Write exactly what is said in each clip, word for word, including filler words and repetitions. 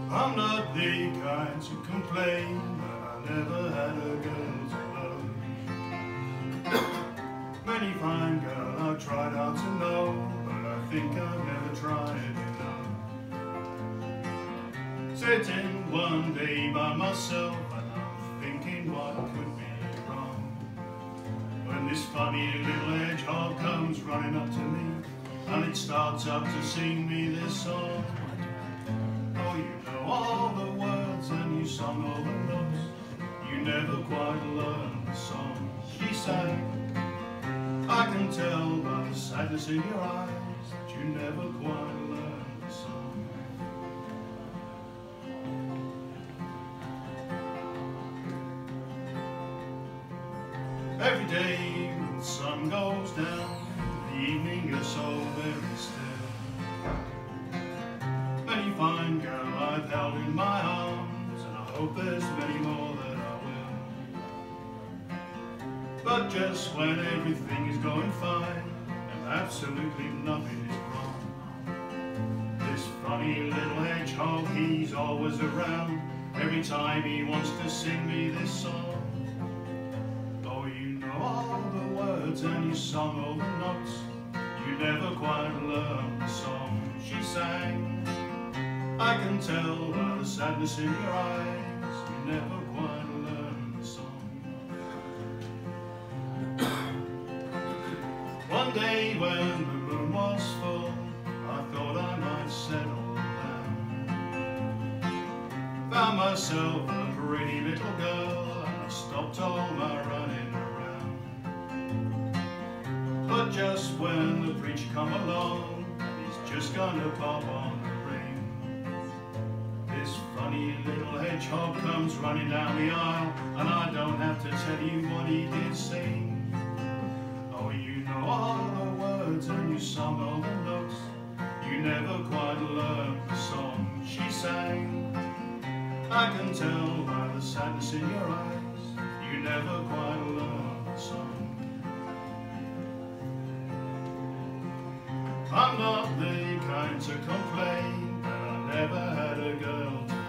I'm not the kind to complain, but I never had a girl to love. Many fine girls I've tried hard to know, but I think I've never tried enough. Sitting one day by myself and I'm thinking what could be wrong, when this funny little hedgehog comes running up to me and it starts up to sing me this song. Oh, you know all the words and you sung all the notes, you never quite learned the song. She sang, I can tell by the sadness in your eyes that you never quite learned the song. Every day when the sun goes down, in the evening you're so very still. Many fine girl I've held in my arms, and I hope there's many more that I will. But just when everything is going fine, and absolutely nothing is wrong, this funny little hedgehog, he's always around, every time he wants to sing me this song. Oh, you know all the words and you sung all the notes, you never quite learned the song. She sang, I can tell by the sadness in your eyes, you never quite learned the song. One day when the moon was full, I thought I might settle down. Found myself a pretty little girl, and I stopped all my running around. But just when the preacher come along, he's just gonna pop on the ring, this funny little hedgehog comes running down the aisle, and I don't have to tell you what he did sing. Oh, you know all the words and you sung all the notes, you never quite learned the song. She sang, I can tell by the sadness in your eyes, you never quite learned the song. I'm not the kind to complain, but I never had a girl to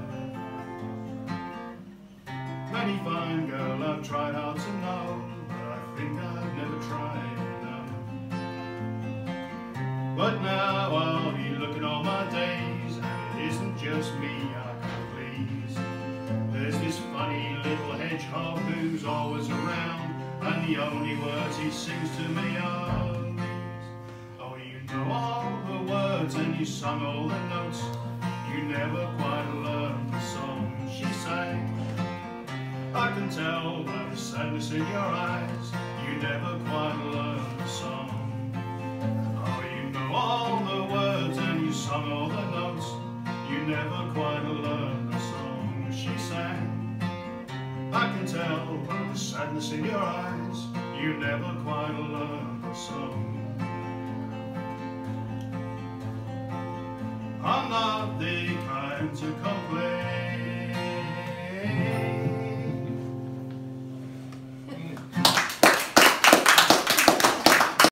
love. Many fine girl I've tried hard to know, but I think I've never tried enough. But now I'll be looking all my days, and it isn't just me I can please. There's this funny little hedgehog who's always around, and the only words he sings to me are all the words and you sung all the notes, you never quite learned the song. She sang, I can tell by the sadness in your eyes, you never quite learned the song. Oh, you know all the words and you sung all the notes, you never quite learned the song. She sang, I can tell by the sadness in your eyes, you never quite learned the song. I'm not the kind to complain,